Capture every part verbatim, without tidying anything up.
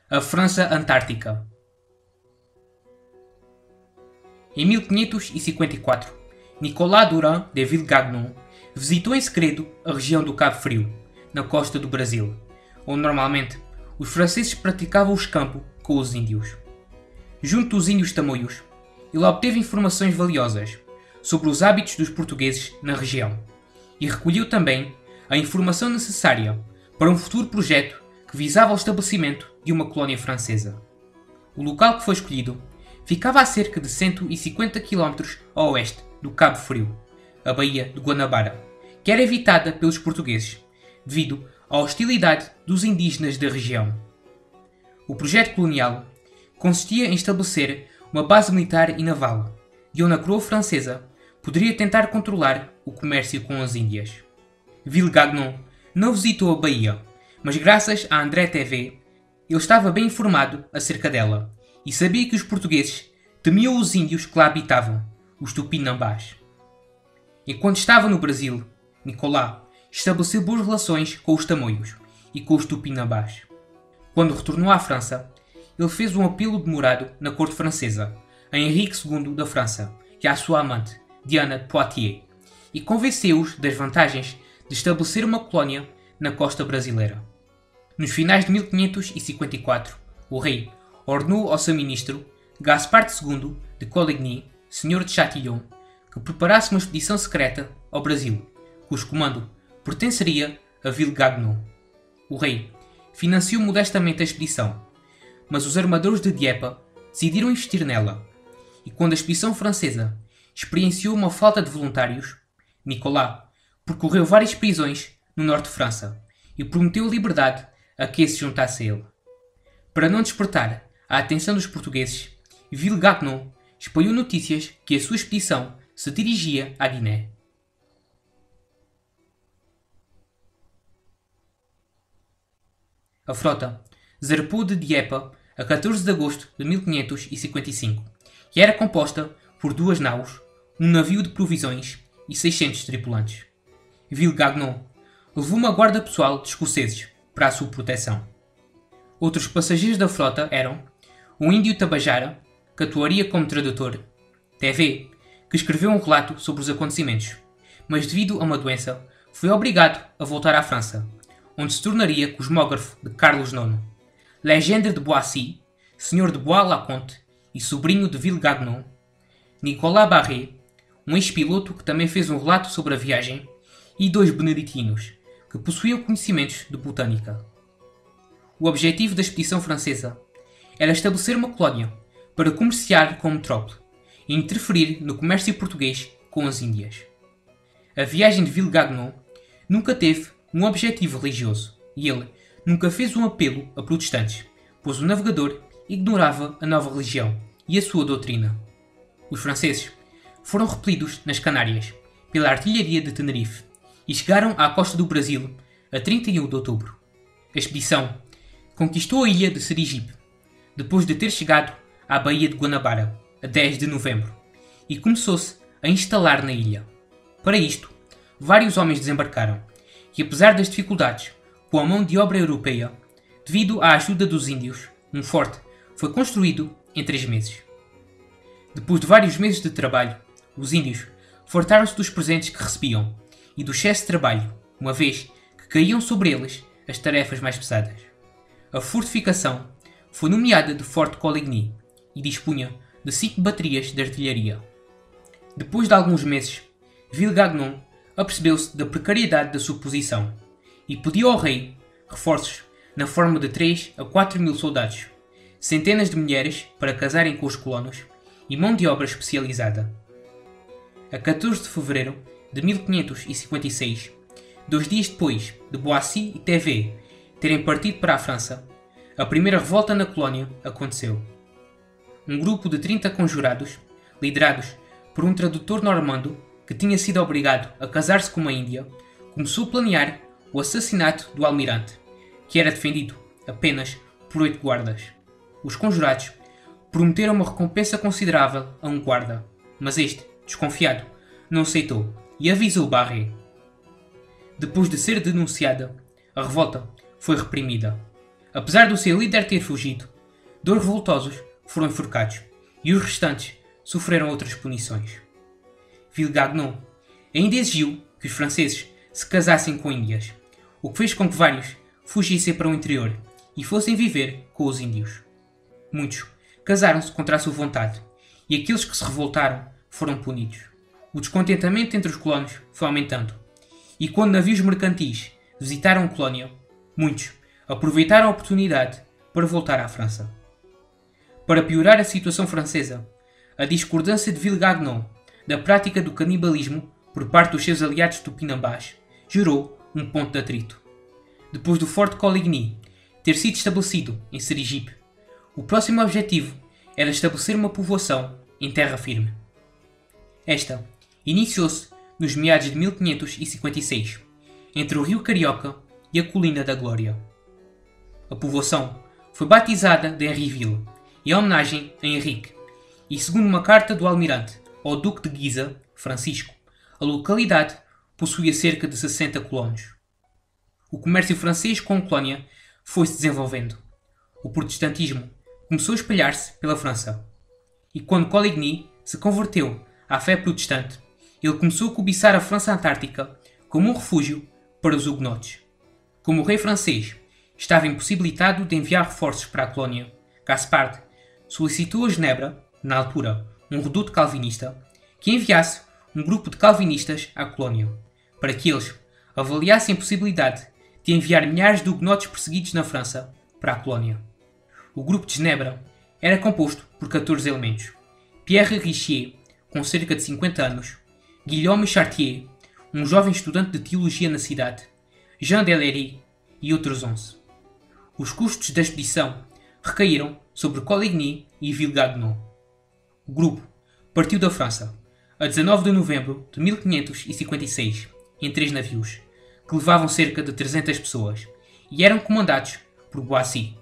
A França Antártica. Em mil quinhentos e cinquenta e quatro, Nicolas Durand de Villegagnon visitou em segredo a região do Cabo Frio, na costa do Brasil, onde normalmente os franceses praticavam o escampo com os índios. Junto dos índios tamoios, ele obteve informações valiosas sobre os hábitos dos portugueses na região e recolheu também a informação necessária para um futuro projeto que visava o estabelecimento de uma colónia francesa. O local que foi escolhido ficava a cerca de cento e cinquenta quilómetros a oeste do Cabo Frio, a Baía de Guanabara, que era evitada pelos portugueses devido à hostilidade dos indígenas da região. O projeto colonial consistia em estabelecer uma base militar e naval, de onde a coroa francesa poderia tentar controlar o comércio com as Índias. Villegagnon não visitou a Baía, mas graças a André Tevet, ele estava bem informado acerca dela e sabia que os portugueses temiam os índios que lá habitavam, os tupinambás. Enquanto estava no Brasil, Nicolas estabeleceu boas relações com os tamoios e com os tupinambás. Quando retornou à França, ele fez um apelo demorado na corte francesa a Henrique segundo da França e à sua amante, Diana de Poitiers, e convenceu-os das vantagens de estabelecer uma colónia na costa brasileira. Nos finais de mil quinhentos e cinquenta e quatro, o rei ordenou ao seu ministro, Gaspar segundo de Coligny, senhor de Châtillon, que preparasse uma expedição secreta ao Brasil, cujo comando pertenceria a Villegagnon. O rei financiou modestamente a expedição, mas os armadores de Dieppe decidiram investir nela, e quando a expedição francesa experienciou uma falta de voluntários, Nicolas percorreu várias prisões no norte de França e prometeu liberdade a quem se juntasse a ele. Para não despertar a atenção dos portugueses, Villegagnon espalhou notícias que a sua expedição se dirigia à Guiné. A frota zarpou de Dieppe a catorze de agosto de mil quinhentos e cinquenta e cinco e era composta por duas naus, um navio de provisões e seiscentos tripulantes. Villegagnon levou uma guarda pessoal de escoceses para a sua proteção. Outros passageiros da frota eram o índio Tabajara, que atuaria como tradutor, Tevet, que escreveu um relato sobre os acontecimentos, mas devido a uma doença foi obrigado a voltar à França, onde se tornaria cosmógrafo de Carlos nono, Legendre de Boissy, senhor de Bois-la-Conte e sobrinho de Villegagnon, Nicolas Barré, um ex-piloto que também fez um relato sobre a viagem, e dois beneditinos, que possuíam conhecimentos de botânica. O objetivo da expedição francesa era estabelecer uma colónia para comerciar com a metrópole e interferir no comércio português com as Índias. A viagem de Villegagnon nunca teve um objetivo religioso e ele nunca fez um apelo a protestantes, pois o navegador ignorava a nova religião e a sua doutrina. Os franceses foram repelidos nas Canárias pela artilharia de Tenerife e chegaram à costa do Brasil a trinta e um de outubro. A expedição conquistou a ilha de Serigipe, depois de ter chegado à Baía de Guanabara a dez de novembro, e começou-se a instalar na ilha. Para isto, vários homens desembarcaram, e apesar das dificuldades com a mão de obra europeia, devido à ajuda dos índios, um forte foi construído em três meses. Depois de vários meses de trabalho, os índios fartaram-se dos presentes que recebiam e do excesso de trabalho, uma vez que caíam sobre eles as tarefas mais pesadas. A fortificação foi nomeada de Forte Coligny e dispunha de cinco baterias de artilharia. Depois de alguns meses, Villegagnon apercebeu-se da precariedade da sua posição e pediu ao rei reforços na forma de três a quatro mil soldados, centenas de mulheres para casarem com os colonos e mão de obra especializada. A catorze de fevereiro de mil quinhentos e cinquenta e seis, dois dias depois de Boissy e Tevet terem partido para a França, a primeira revolta na colónia aconteceu. Um grupo de trinta conjurados, liderados por um tradutor normando que tinha sido obrigado a casar-se com uma índia, começou a planear o assassinato do almirante, que era defendido apenas por oito guardas. Os conjurados prometeram uma recompensa considerável a um guarda, mas este, desconfiado, não aceitou e avisou Barré. Depois de ser denunciada, a revolta foi reprimida. Apesar do seu líder ter fugido, dois revoltosos foram enforcados e os restantes sofreram outras punições. Villegagnon ainda exigiu que os franceses se casassem com índias, o que fez com que vários fugissem para o interior e fossem viver com os índios. Muitos casaram-se contra a sua vontade e aqueles que se revoltaram foram punidos. O descontentamento entre os colonos foi aumentando e quando navios mercantis visitaram a colónia, muitos aproveitaram a oportunidade para voltar à França. Para piorar a situação francesa, a discordância de Villegagnon da prática do canibalismo por parte dos seus aliados tupinambás gerou um ponto de atrito. Depois do Forte Coligny ter sido estabelecido em Serigipe, o próximo objetivo era estabelecer uma povoação em terra firme. Esta iniciou-se nos meados de mil quinhentos e cinquenta e seis, entre o Rio Carioca e a Colina da Glória. A povoação foi batizada de Henryville, em homenagem a Henrique, e segundo uma carta do almirante ao Duque de Guisa, Francisco, a localidade possuía cerca de sessenta colonos. O comércio francês com a colónia foi-se desenvolvendo. O protestantismo começou a espalhar-se pela França. E quando Coligny se converteu à fé protestante, ele começou a cobiçar a França Antártica como um refúgio para os hugonotes. Como o rei francês estava impossibilitado de enviar reforços para a colónia, Gaspard solicitou a Genebra, na altura um reduto calvinista, que enviasse um grupo de calvinistas à colónia, para que eles avaliassem a possibilidade de enviar milhares de hugonotes perseguidos na França para a colónia. O grupo de Genebra era composto por catorze elementos: Pierre Richier, com cerca de cinquenta anos, Guillaume Chartier, um jovem estudante de teologia na cidade, Jean Delary e outros onze. Os custos da expedição recaíram sobre Coligny e Villegagnon. O grupo partiu da França a dezanove de novembro de mil quinhentos e cinquenta e seis em três navios, que levavam cerca de trezentas pessoas e eram comandados por Boissy.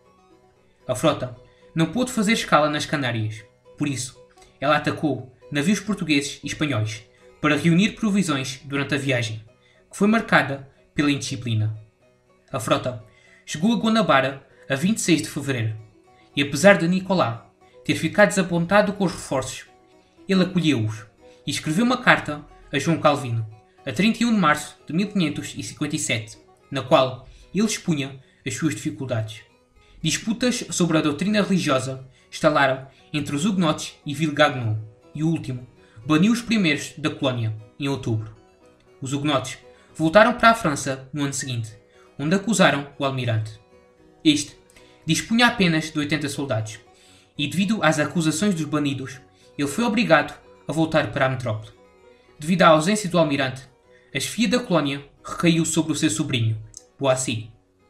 A frota não pôde fazer escala nas Canárias, por isso ela atacou navios portugueses e espanhóis para reunir provisões durante a viagem, que foi marcada pela indisciplina. A frota chegou a Guanabara a vinte e seis de fevereiro e, apesar de Nicolas ter ficado desapontado com os reforços, ele acolheu-os e escreveu uma carta a João Calvino a trinta e um de março de mil quinhentos e cinquenta e sete, na qual ele expunha as suas dificuldades. Disputas sobre a doutrina religiosa instalaram entre os hugonotes e Villegagnon, e o último baniu os primeiros da colónia em outubro. Os hugonotes voltaram para a França no ano seguinte, onde acusaram o almirante. Este dispunha apenas de oitenta soldados, e devido às acusações dos banidos, ele foi obrigado a voltar para a metrópole. Devido à ausência do almirante, a chefia da colónia recaiu sobre o seu sobrinho, Boissy.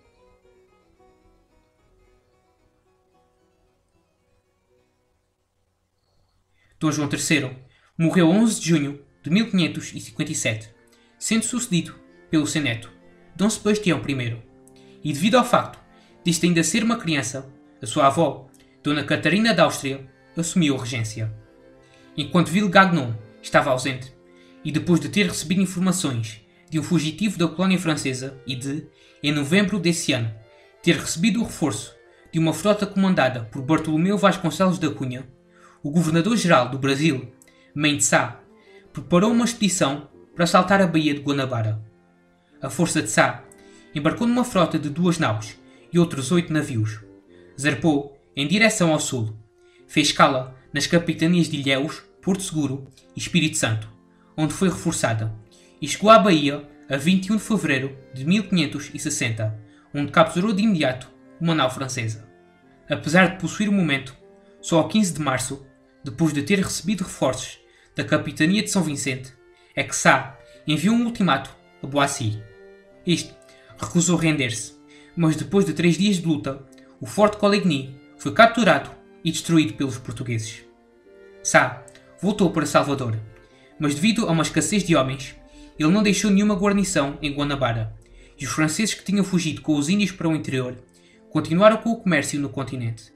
Dom João terceiro morreu a onze de junho de mil quinhentos e cinquenta e sete, sendo sucedido pelo seu neto, Dom Sebastião I, e devido ao facto de este ainda ser uma criança, a sua avó, Dona Catarina da Áustria, assumiu a regência. Enquanto Villegagnon estava ausente, e depois de ter recebido informações de um fugitivo da colónia francesa e de, em novembro desse ano, ter recebido o reforço de uma frota comandada por Bartolomeu Vasconcelos da Cunha, o governador-geral do Brasil, Mendes Sá, preparou uma expedição para assaltar a Baía de Guanabara. A força de Sá embarcou numa frota de duas naus e outros oito navios. Zarpou em direção ao sul. Fez escala nas capitanias de Ilhéus, Porto Seguro e Espírito Santo, onde foi reforçada, e chegou à Bahia a vinte e um de fevereiro de mil quinhentos e sessenta, onde capturou de imediato uma nau francesa. Apesar de possuir o momento, só ao quinze de março, depois de ter recebido reforços da capitania de São Vicente, é que Sá enviou um ultimato a Boissy. Este recusou render-se, mas depois de três dias de luta, o Forte Coligny foi capturado e destruído pelos portugueses. Sá voltou para Salvador, mas devido a uma escassez de homens, ele não deixou nenhuma guarnição em Guanabara, e os franceses que tinham fugido com os índios para o interior continuaram com o comércio no continente.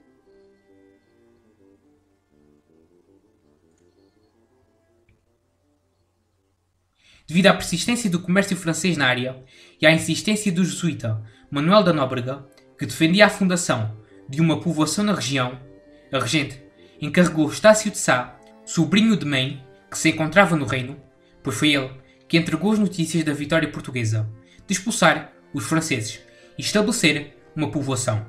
Devido à persistência do comércio francês na área e à insistência do jesuíta Manuel da Nóbrega, que defendia a fundação de uma povoação na região, a regente encarregou Estácio de Sá, sobrinho de Maine, que se encontrava no reino, pois foi ele que entregou as notícias da vitória portuguesa, de expulsar os franceses e estabelecer uma povoação.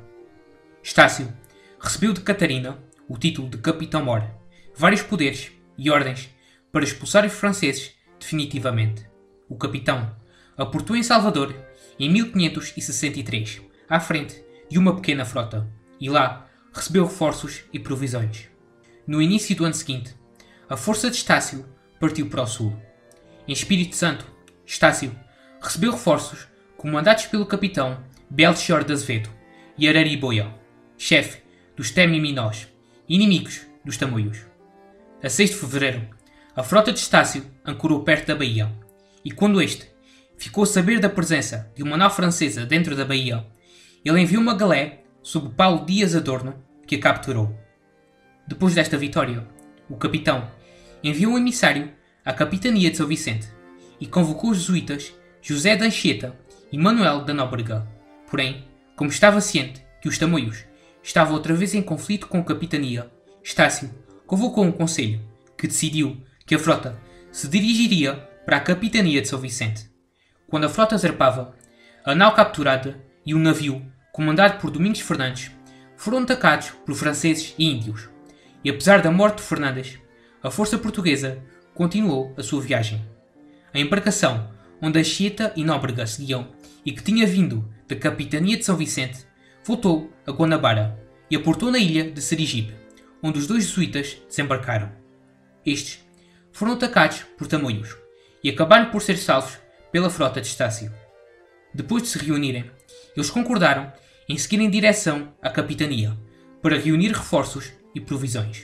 Estácio recebeu de Catarina o título de Capitão-Mor, vários poderes e ordens para expulsar os franceses definitivamente. O capitão aportou em Salvador em mil quinhentos e sessenta e três, à frente de uma pequena frota, e lá recebeu reforços e provisões. No início do ano seguinte, a força de Estácio partiu para o sul. Em Espírito Santo, Estácio recebeu reforços comandados pelo capitão Belchior de Azevedo e Arariboia, chefe dos Temiminós, inimigos dos Tamoios. A seis de fevereiro, a frota de Estácio ancorou perto da baía, e quando este ficou a saber da presença de uma nau francesa dentro da baía, ele enviou uma galé sob Paulo Dias Adorno, que a capturou. Depois desta vitória, o capitão enviou um emissário à capitania de São Vicente e convocou os jesuítas José de Anchieta e Manuel da Nóbrega. Porém, como estava ciente que os tamoios estavam outra vez em conflito com a capitania, Estácio convocou um conselho que decidiu que a frota se dirigiria para a capitania de São Vicente. Quando a frota zarpava, a nau capturada e o navio, comandado por Domingos Fernandes, foram atacados por franceses e índios. E apesar da morte de Fernandes, a força portuguesa continuou a sua viagem. A embarcação onde Anchieta e Nóbrega seguiam e que tinha vindo da capitania de São Vicente voltou a Guanabara e aportou na ilha de Serigipe, onde os dois jesuítas desembarcaram. Estes foram atacados por tamoios e acabaram por ser salvos pela frota de Estácio. Depois de se reunirem, eles concordaram em seguir em direção à capitania para reunir reforços e provisões.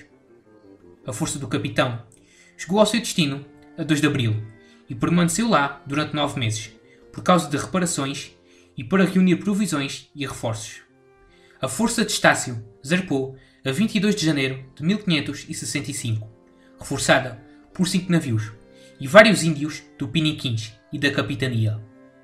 A força do capitão chegou ao seu destino a dois de abril e permaneceu lá durante nove meses, por causa de reparações e para reunir provisões e reforços. A força de Estácio zarpou a vinte e dois de janeiro de mil quinhentos e sessenta e cinco, reforçada por cinco navios e vários índios do Piniquins e da capitania.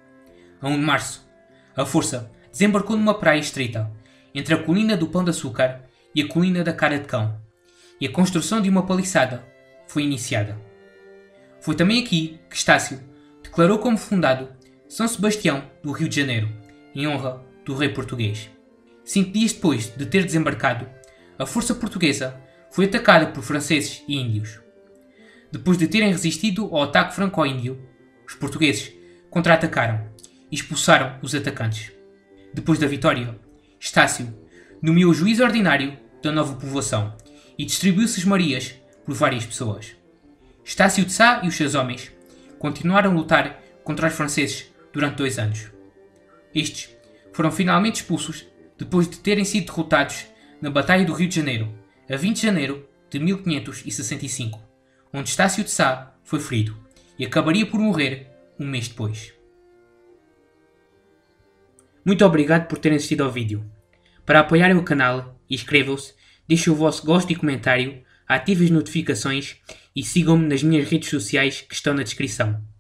A um de março, a força desembarcou numa praia estreita entre a colina do Pão de Açúcar e a colina da Cara de Cão, e a construção de uma paliçada foi iniciada. Foi também aqui que Estácio declarou como fundado São Sebastião do Rio de Janeiro, em honra do rei português. Cinco dias depois de ter desembarcado, a força portuguesa foi atacada por franceses e índios. Depois de terem resistido ao ataque franco-índio, os portugueses contra-atacaram e expulsaram os atacantes. Depois da vitória, Estácio nomeou juiz ordinário da nova povoação e distribuiu sesmarias por várias pessoas. Estácio de Sá e os seus homens continuaram a lutar contra os franceses durante dois anos. Estes foram finalmente expulsos depois de terem sido derrotados na Batalha do Rio de Janeiro, a vinte de janeiro de mil quinhentos e sessenta e cinco, onde Estácio de Sá foi ferido e acabaria por morrer um mês depois. Muito obrigado por terem assistido ao vídeo. Para apoiarem o canal, inscrevam-se, deixem o vosso gosto e comentário, ativem as notificações e sigam-me nas minhas redes sociais que estão na descrição.